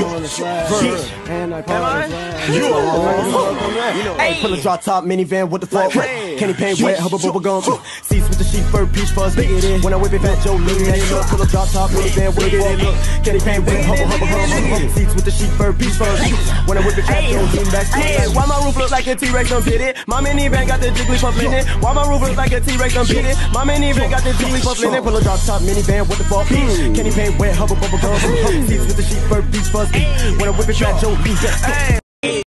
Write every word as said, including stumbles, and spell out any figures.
on the slab. And I party. You Hey, pull a drop top minivan with the flat. Candy paint wet, hubba bubble gum. Seats with the sheep fur, peach fuzz. When I whip it back, Joe Lee. Pull a drop top minivan with the flat. Candy paint wet, hubba hubba hum. Seats with the sheep fur, peach fuzz. When I whip it back, Joe Lee. Hey, why my roof look like a T-Rex unfitted? My minivan got the Jigglypuff in it. Why my roof look like a T-Rex unfitted? My minivan got the Jigglypuff in it. Pull a drop top minivan with the fuck. Candy paint wet, hubba bubble gum. Seats with the sheep fur, peach fuzz. When I whip it back, Joe Lee.